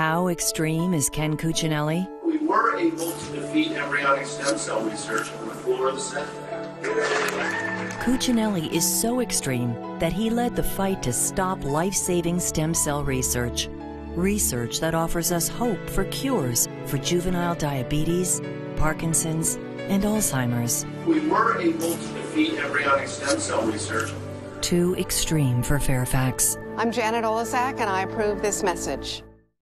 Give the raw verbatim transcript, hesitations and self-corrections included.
How extreme is Ken Cuccinelli? We were able to defeat embryonic stem cell research on the floor of the Senate. Cuccinelli is so extreme that he led the fight to stop life-saving stem cell research. Research that offers us hope for cures for juvenile diabetes, Parkinson's, and Alzheimer's. We were able to defeat embryonic stem cell research. Too extreme for Fairfax. I'm Janet Oleszek, and I approve this message.